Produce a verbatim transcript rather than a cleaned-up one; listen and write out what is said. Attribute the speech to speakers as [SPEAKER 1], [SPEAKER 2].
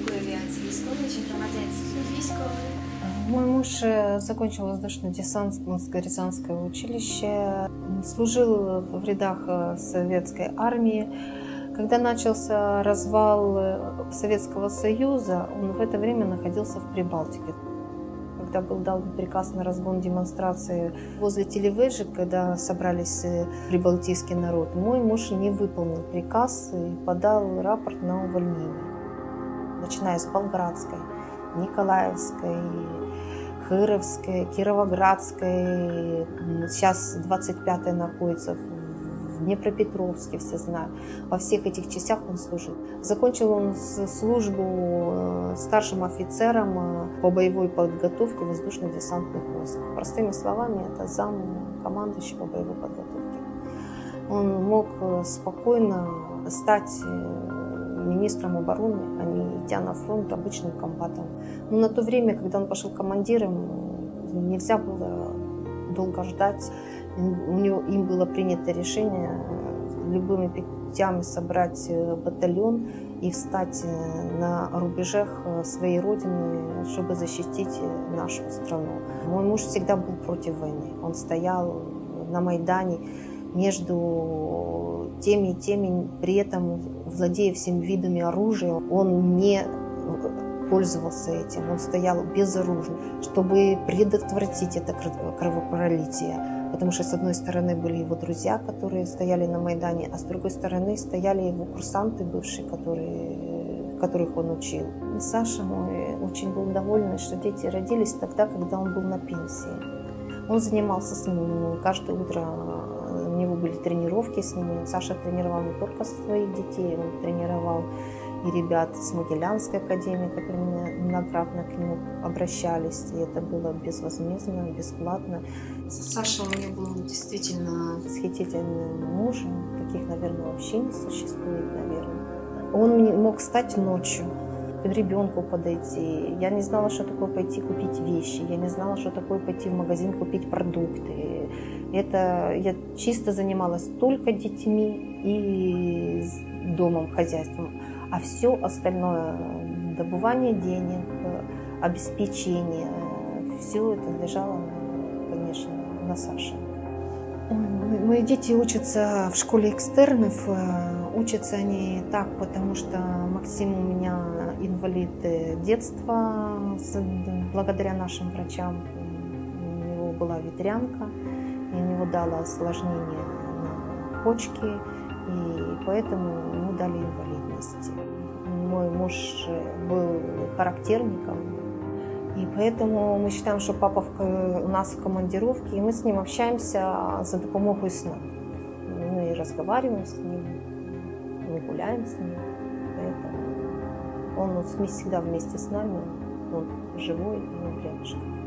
[SPEAKER 1] ви військовий чи громадянський? Військовий.
[SPEAKER 2] Мой муж закончил воздушно-десантное Рязанское училище, служил в рядах Советской армии. Когда начался развал Советского Союза, он в это время находился в Прибалтике. Когда был дан приказ на разгон демонстрации возле Телевежи, когда собрались прибалтийский народ, мой муж не выполнил приказ и подал рапорт на увольнение. Начиная с Болградской, Николаевской, Хыровской, Кировоградской, сейчас двадцать пятая находится в Днепропетровске, все знают. Во всех этих частях он служил. Закончил он службу старшим офицером по боевой подготовке воздушно-десантных войск. Простыми словами, это зам командующего боевой подготовки. Он мог спокойно стать министром обороны, а не идя на фронт обычным комбатом. Но на то время, когда он пошел командиром, нельзя было долго ждать. У него, им было принято решение любыми путями собрать батальон и встать на рубежах своей родины, чтобы защитить нашу страну. Мой муж всегда был против войны. Он стоял на Майдане между теми и теми, при этом владея всеми видами оружия, он не пользовался этим, он стоял безоружный, чтобы предотвратить это кровопролитие. Потому что с одной стороны были его друзья, которые стояли на Майдане, а с другой стороны стояли его курсанты бывшие, которые, которых он учил. И Саша мой очень был доволен, что дети родились тогда, когда он был на пенсии. Он занимался с ними каждое утро. У него были тренировки с ними. Саша тренировал не только своих детей, он тренировал и ребят с Могилянской академии, которые многократно к нему обращались. И это было безвозмездно, бесплатно. Саша у меня был действительно восхитительным мужем. Таких, наверное, вообще не существует, наверное. Он мог встать ночью, к ребенку подойти. Я не знала, что такое пойти купить вещи. Я не знала, что такое пойти в магазин купить продукты. Это я чисто занималась только детьми и домом, хозяйством. А все остальное, добывание денег, обеспечение, все это лежало, конечно, на Саше. Мои дети учатся в школе экстернов. Учатся они так, потому что Максим у меня инвалид детства. Благодаря нашим врачам у него была ветрянка, и у него дало осложнение на почки, и поэтому ему дали инвалидность. Мой муж был характерником, и поэтому мы считаем, что папа у нас в командировке, и мы с ним общаемся за допомогой сна. Мы разговариваем с ним, мы гуляем с ним, поэтому он всегда вместе с нами, он живой, он рядышком.